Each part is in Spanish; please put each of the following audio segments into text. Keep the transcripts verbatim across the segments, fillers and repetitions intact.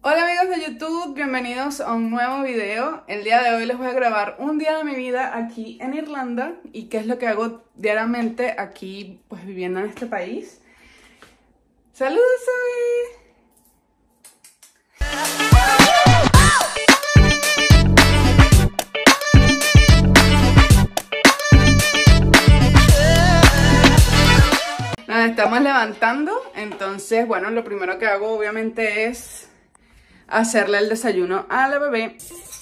Hola amigos de YouTube, bienvenidos a un nuevo video. El día de hoy les voy a grabar un día de mi vida aquí en Irlanda y qué es lo que hago diariamente aquí, pues viviendo en este país. ¡Saludos, Zoe! Nos estamos levantando, entonces bueno, lo primero que hago obviamente es hacerle el desayuno a la bebé.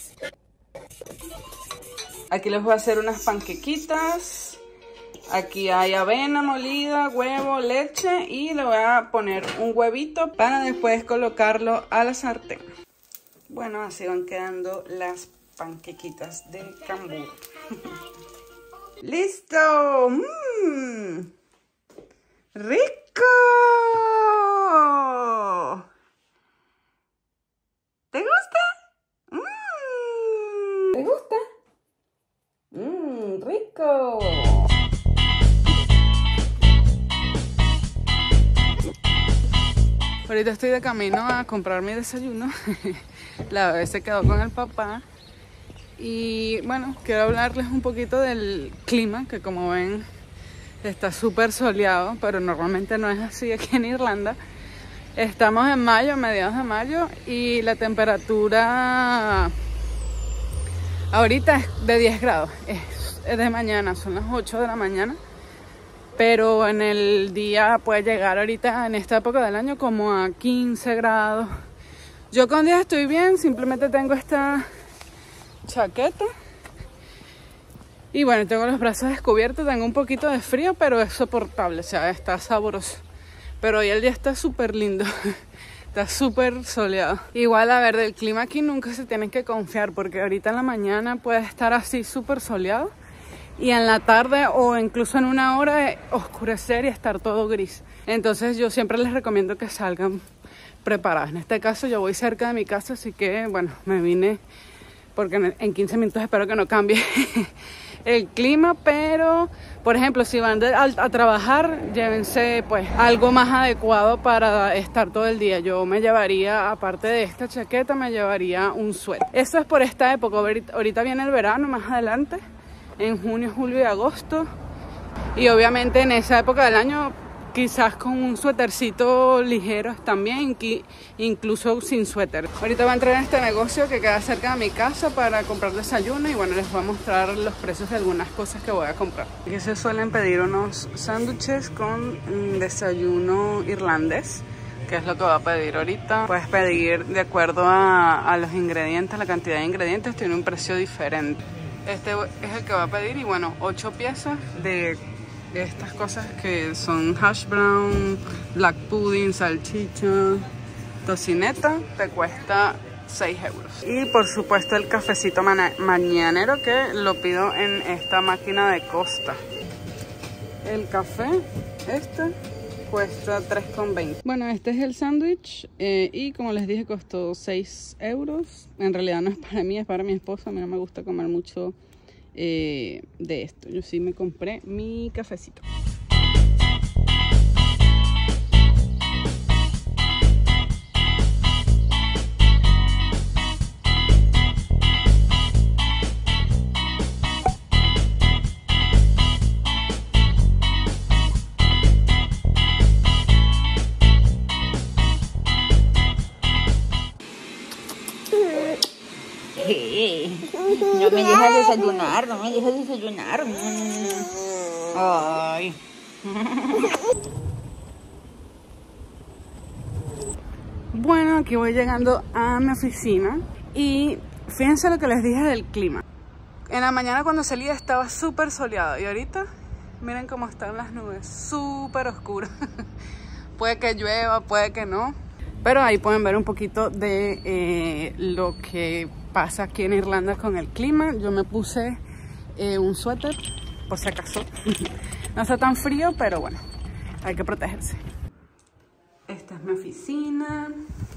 Aquí les voy a hacer unas panquequitas. Aquí hay avena molida, huevo, leche y le voy a poner un huevito para después colocarlo a la sartén. Bueno, así van quedando las panquequitas de cambur. ¡Listo! ¡Mmm! ¡Rico! ¿Te gusta? Mm. ¿Te gusta? Mmm, rico. Ahorita estoy de camino a comprar mi desayuno. La bebé se quedó con el papá. Y bueno, quiero hablarles un poquito del clima, que como ven está súper soleado, pero normalmente no es así aquí en Irlanda. Estamos en mayo, mediados de mayo, y la temperatura ahorita es de diez grados. Es, es de mañana, son las ocho de la mañana. Pero en el día puede llegar ahorita, en esta época del año, como a quince grados. Yo con día estoy bien, simplemente tengo esta chaqueta. Y bueno, tengo los brazos descubiertos, tengo un poquito de frío, pero es soportable, o sea, está sabroso. Pero hoy el día está súper lindo, está súper soleado. Igual, a ver, del clima aquí nunca se tienen que confiar, porque ahorita en la mañana puede estar así súper soleado. Y en la tarde o incluso en una hora oscurecer y estar todo gris. Entonces yo siempre les recomiendo que salgan preparados. En este caso yo voy cerca de mi casa, así que bueno, me vine porque en quince minutos espero que no cambie el clima. Pero por ejemplo, si van de, a, a trabajar, llévense pues algo más adecuado para estar todo el día. Yo me llevaría, aparte de esta chaqueta, me llevaría un suéter. Eso es por esta época. Ahorita viene el verano más adelante, en junio, julio y agosto, y obviamente en esa época del año quizás con un suétercito ligero también, incluso sin suéter. Ahorita voy a entrar en este negocio que queda cerca de mi casa para comprar desayuno y bueno, les voy a mostrar los precios de algunas cosas que voy a comprar. Aquí se suelen pedir unos sándwiches con desayuno irlandés, que es lo que voy a pedir ahorita. Puedes pedir de acuerdo a, a los ingredientes, la cantidad de ingredientes tiene un precio diferente. Este es el que va a pedir y bueno, ocho piezas de, de estas cosas que son hash brown, black pudding, salchicha, tocineta, te cuesta seis euros. Y por supuesto el cafecito mañanero, que lo pido en esta máquina de Costa. El café, este, cuesta tres con veinte. Bueno, este es el sándwich eh, y como les dije costó seis euros. En realidad no es para mí, es para mi esposa. A mí no me gusta comer mucho eh, de esto. Yo sí me compré mi cafecito. No me dejas desayunar, no me dejas desayunar. Ay. Bueno, aquí voy llegando a mi oficina y fíjense lo que les dije del clima. En la mañana cuando salí estaba súper soleado y ahorita miren cómo están las nubes, súper oscuras. Puede que llueva, puede que no, pero ahí pueden ver un poquito de eh, lo que pasa aquí en Irlanda con el clima. Yo me puse eh, un suéter por si acaso. No está tan frío, pero bueno, hay que protegerse. Esta es mi oficina.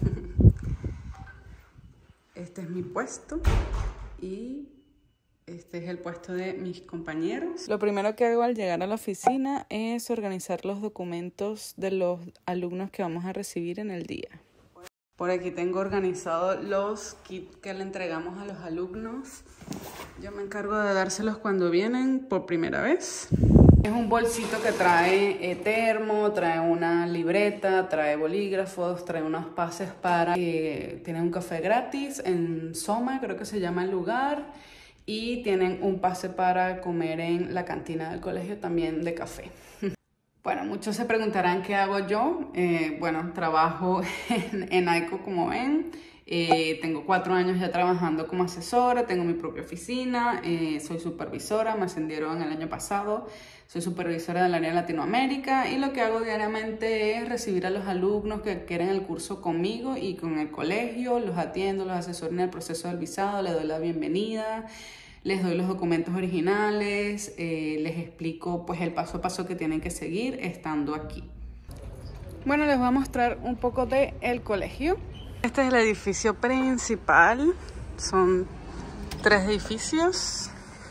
Este es mi puesto y este es el puesto de mis compañeros. Lo primero que hago al llegar a la oficina es organizar los documentos de los alumnos que vamos a recibir en el día. Por aquí tengo organizado los kits que le entregamos a los alumnos. Yo me encargo de dárselos cuando vienen por primera vez. Es un bolsito que trae eh, termo, trae una libreta, trae bolígrafos, trae unos pases para... Eh, tienen un café gratis en Soma, creo que se llama el lugar. Y tienen un pase para comer en la cantina del colegio también de café. Bueno, muchos se preguntarán qué hago yo. Eh, bueno, trabajo en, en AICO, como ven. Eh, tengo cuatro años ya trabajando como asesora, tengo mi propia oficina, eh, soy supervisora, me ascendieron el año pasado. Soy supervisora del área de Latinoamérica y lo que hago diariamente es recibir a los alumnos que quieren el curso conmigo y con el colegio. Los atiendo, los asesoro en el proceso del visado, les doy la bienvenida. Les doy los documentos originales, eh, les explico pues el paso a paso que tienen que seguir estando aquí. Bueno, les voy a mostrar un poco del colegio. Este es el edificio principal, son tres edificios.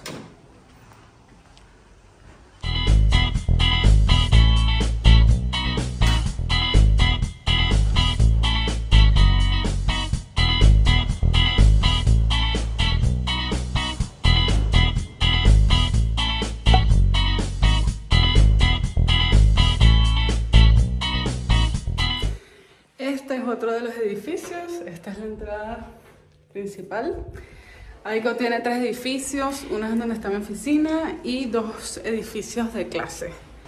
Este es otro de los edificios, esta es la entrada principal. AICO tiene tres edificios, uno es donde está mi oficina y dos edificios de clase.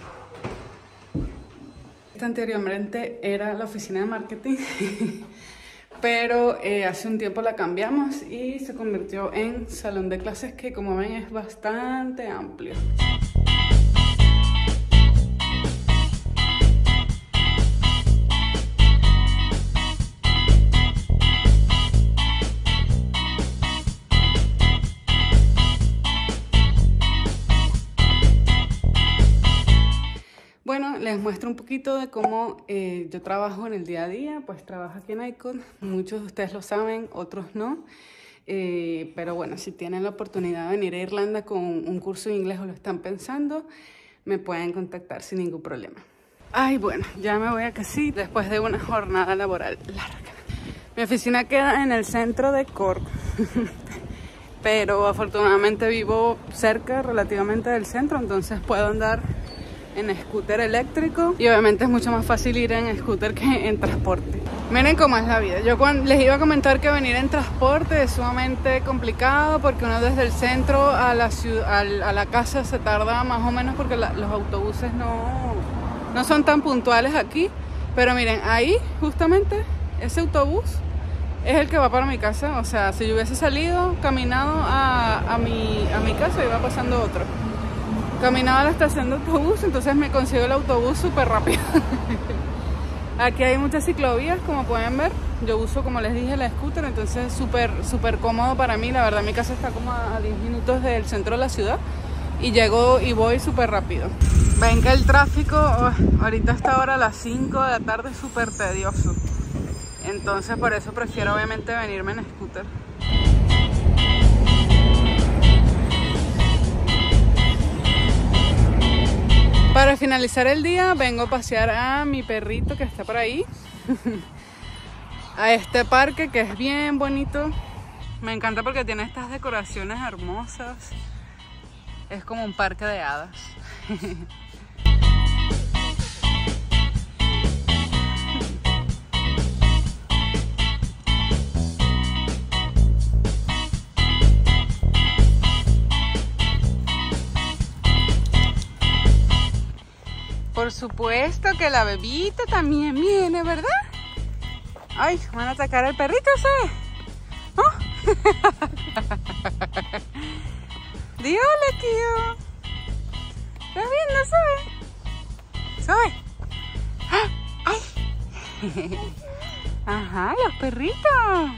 Esta anteriormente era la oficina de marketing, pero eh, hace un tiempo la cambiamos y se convirtió en salón de clases que, como ven, es bastante amplio. Bueno, les muestro un poquito de cómo eh, yo trabajo en el día a día. Pues trabajo aquí en AICO, muchos de ustedes lo saben, otros no. Eh, pero bueno, si tienen la oportunidad de venir a Irlanda con un curso de inglés o lo están pensando, me pueden contactar sin ningún problema. Ay, bueno, ya me voy a casa después de una jornada laboral larga. Mi oficina queda en el centro de Cork, pero afortunadamente vivo cerca relativamente del centro, entonces puedo andar en scooter eléctrico y obviamente es mucho más fácil ir en scooter que en transporte. Miren cómo es la vida. Yo cuando les iba a comentar que venir en transporte es sumamente complicado porque uno desde el centro a la ciudad, a la casa se tarda más o menos porque la, los autobuses no, no son tan puntuales aquí. Pero miren, ahí justamente ese autobús es el que va para mi casa. O sea, si yo hubiese salido, caminado a, a, mi, a mi casa, iba pasando otro. Caminaba a la estación de autobús, entonces me consigo el autobús súper rápido. Aquí hay muchas ciclovías, como pueden ver. Yo uso, como les dije, la scooter, entonces es súper, súper cómodo para mí. La verdad, mi casa está como a diez minutos del centro de la ciudad y llego y voy súper rápido. Ven que el tráfico, oh, ahorita a esta hora a las cinco de la tarde es súper tedioso. Entonces por eso prefiero obviamente venirme en scooter. Para finalizar el día vengo a pasear a mi perrito que está por ahí, a este parque que es bien bonito. Me encanta porque tiene estas decoraciones hermosas, es como un parque de hadas. Por supuesto que la bebita también viene, ¿verdad? Ay, van a atacar al perrito, ¿sabes? ¿Oh? Di hola, tío. ¿Estás viendo, Zoe? Zoe. ¡Ay! Ajá, los perritos.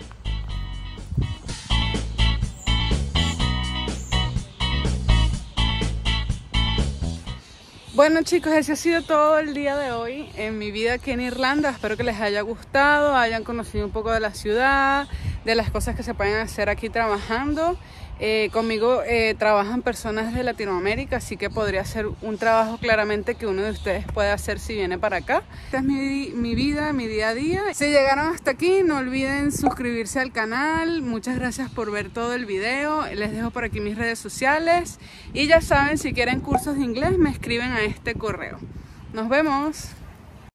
Bueno chicos, ese ha sido todo el día de hoy en mi vida aquí en Irlanda. Espero que les haya gustado, hayan conocido un poco de la ciudad, de las cosas que se pueden hacer aquí trabajando. Eh, conmigo eh, trabajan personas de Latinoamérica, así que podría ser un trabajo claramente que uno de ustedes puede hacer si viene para acá. Esta es mi, mi vida, mi día a día. Si llegaron hasta aquí, no olviden suscribirse al canal. Muchas gracias por ver todo el video. Les dejo por aquí mis redes sociales. Y ya saben, si quieren cursos de inglés, me escriben a este correo. Nos vemos.